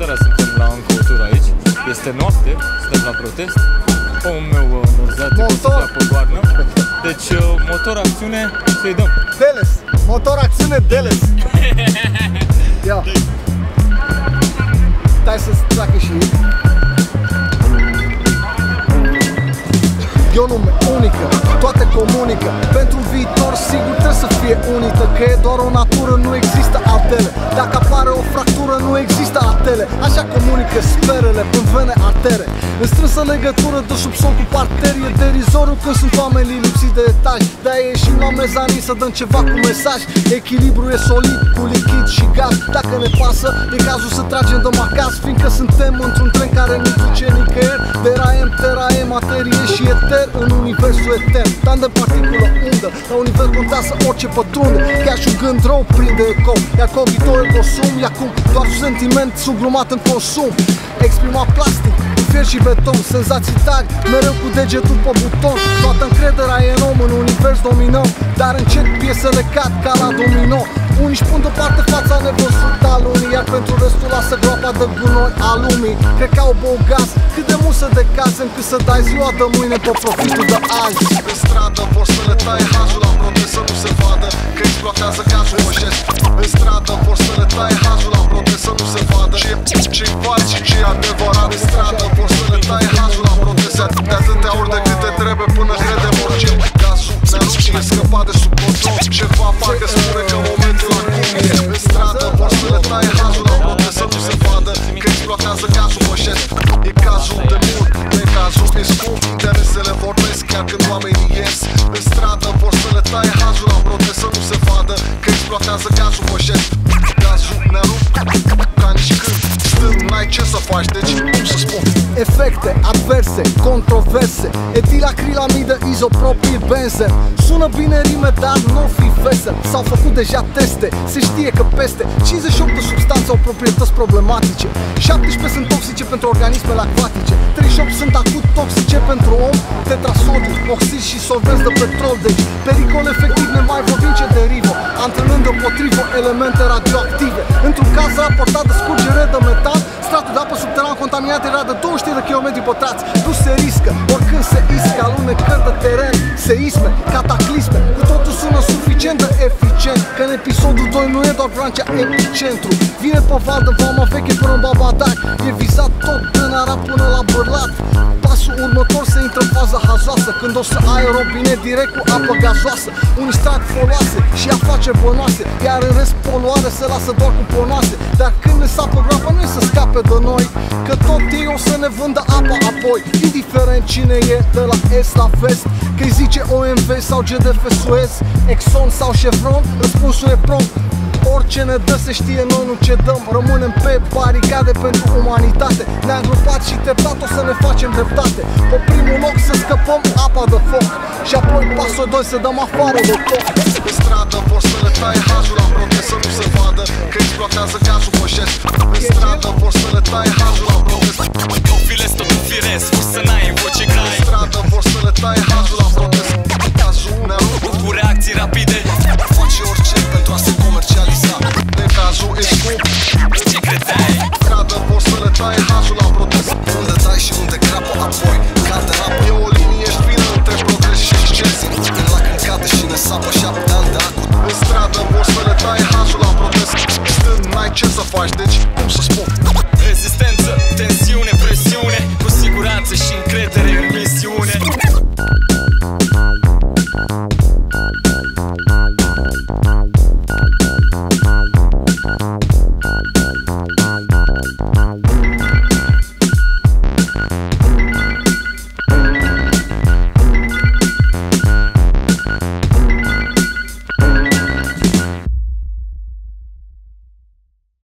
seara suntem la încă o tură aici. Este noapte, suntem la protest. Omul meu înărzat la pe goarnă. Deci motor acțiune, să-i dăm. Deles, motor acțiune Deles. Ia. Stai să-ți treacă și e o lume unică, toate comunică. Pentru viitor sigur trebuie să fie unită, că e doar o natură, nu există altele. Dacă apare o fractură, nu există altele. Așa comunică sferele prin vene artere. În strânsă legătură de subsol cu parterie. Derizoriu când sunt oamenii lipsiți de etaji. De-aia ieșim la mezanin să dăm ceva cu mesaj. Echilibru e solid cu lichid și gaz. Dacă ne pasă, e cazul să tragem de macaz, fiindcă suntem într-un tren care nu duce nicăieri. De raem, teraem, materie și eter în universul etern. Tan de particulă undă, la univers contează orice pătrunde. Chiar și un gând rău prinde ecou, iar cognitorul consum e acum doar un sentiment sublumat în consum. Exprimat plastic, fier și beton, senzații tari, mereu cu degetul pe buton. Toată încrederea e în om, în univers dominăm, dar încet piesele cad ca la domino. Unii își pun deoparte fața nevăzută a lumii, iar pentru restul lasă groapa de gunoi a lumii. Cred că au bogaz, cât de mult să decazi încât să dai ziua de mâine pe profitul de azi. În stradă vor să le taie hazul la protest să nu se vadă, că exploatează gazul moșesc. În stradă vor să le taie hazul la protest să nu se vadă, ce-i fals și ce-i adevărat. În stradă vor să le taie hazul la protest de atâtea ori de câte trebuie până credem orice. Gazul ne rup și e scăpat de sub control, ceva parcă spune că momentul acum e. În stradă vor să le taie hazul la protest să nu se vadă, că exploatează gazul moșesc. E cazul de mult, e cazul e scump, interesele vorbesc chiar când oamenii ies. În stradă vor să le taie hazul la protest să nu se vadă, că exploatează gazul moșesc. Gazul ne rup ca nici când stând, n-ai ce să faci, deci cum să spun. Efecte adverse, controverse, etilacrilamidă, izopropil, benzen. Sună bine rime, dar nu fi vesel. S-au făcut deja teste, se știe că peste 58 de substanțe au proprietăți problematice, 17 sunt toxice pentru organismele acvatice, 38 sunt acut toxice pentru om, tetrasodiu, oxid și solvenți de petrol. Deci pericol efectiv, ne mai vorbim ce derivă, antrenând împotrivă elemente radioactive. Într-un caz raportat de scurgere de metan, stratul de apă subteran contaminat era de 200 de km pătrați. Nu se riscă, oricând se iscă alunecări de teren, seisme, cataclisme. Cu totul sună suficient de eficient, că în episodul 2 nu e doar Vrancea epicentru. Vine pe val de Vama Veche până în Babadac, e vizat tot din Arad până la Bărlat. Pasul următor se intră în faza hazoasă, când o să ai robinet direct cu apă gazoasă. Unii strag foloase și afaceri bănoase, iar în rest poluare se lasă doar cu ponoase. Dar când ne sapă groapa nu e să scape de noi, că tot ei o să ne vândă apa apoi. Indiferent cine e de la est la vest, că-i zice OMV sau GDF Suez, Exxon sau Chevron, răspunsul e prompt. Orice ne dă se știe, noi nu cedăm. Rămânem pe baricade pentru umanitate. Ne-am grupat și treptat o să ne facem dreptate. Pe primul loc să scăpăm apa de foc, și apoi pasul 2 să dăm afară de tot. În stradă vor să le taie hazul la protest să nu se vadă, că exploatează gazul moșesc. În stradă vor să